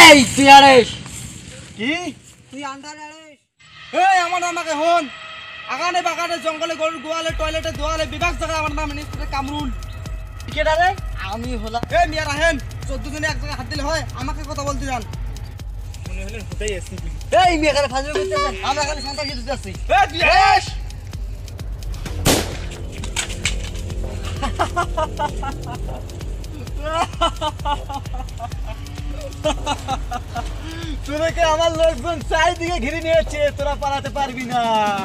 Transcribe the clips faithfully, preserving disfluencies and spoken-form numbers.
এই তুই আড়েস কি তুই আন্ডার আড়েস এই আমার আমাকে হন আগানে বাগানে জঙ্গলে গরুর গোয়ালে টয়লেটে দোয়ালে বিভাগ জায়গায় আমার নাম মিনিস্টার কামরুল টিকেট আরে আমি হলাম এই মিয়া রাহেন চোদ্দ দিনে এক জায়গায় হাত দিলে হয় আমাকে কথা বলতে যান মনে হলেন হতেই এসছি এই মেয়ে এখানে ফাজল করতেছেন আমরা এখানে সন্ত্রাসী দিতে যাচ্ছি এই বিয়াস তোদেরকে আমার লোকজন চারিদিকে ঘিরে নিয়েছে তোরা পালাতে পারবি না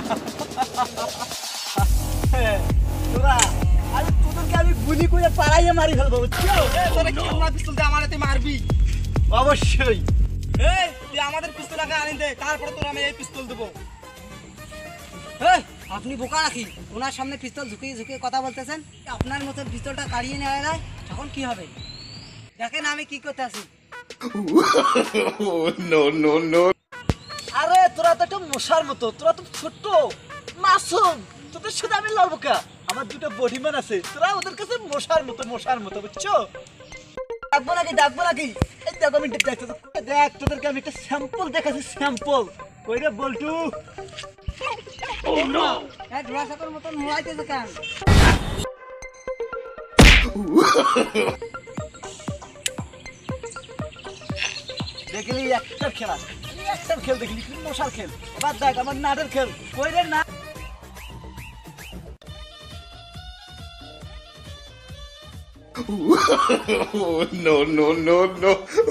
তোরা আরে তোদেরকে আমি গুলি করে পালাইয়ে মারি ফেলবো বুঝছো তোরা খেলনা পিস্তল দিয়ে আমার হাতে মারবি অবশ্যই এই তুই আমাদের পিস্তল আগে আনি দে তারপরে তোরা আমি এই পিস্তল দেবো এই আপনি বোকা নাকি ওনার সামনে পিস্তল ঝুঁকিয়ে ঝুঁকিয়ে কথা বলতেছেন আপনার মতো পিস্তলটা কাড়িয়ে নেওয়া যায় তখন কি হবে দেখেন আমি কি করতে আছি no, no, no. আরে তোরা তো একটা মশার মতো তোরা তো ছোট্ট মাসুম তোদের সাথে আমি লড়বো কা আমার দুটো বডিম্যান আছে তোরা ওদের কাছে মশার মতো মশার মতো বুঝছো ডাকবো নাকি ডাকবো নাকি এই দেখো আমি দেখতে দেখ তোদেরকে আমি একটা স্যাম্পল দেখাচ্ছি স্যাম্পল কই রে বল্টু ও নো এই ড্রাসাকের মতন মোড়াইতেছে কেন দেখলি একটা খেলা একটা খেল দেখলি কি মশার খেল এবার দেখ আমার নাটের খেল কই রে না no, no, no, no.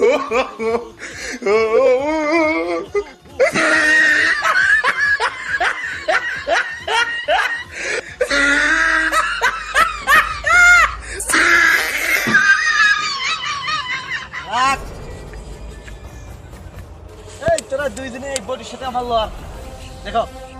রাখ এই তোরা দুই দিনে এই বডির সাথে আমার লড় দেখো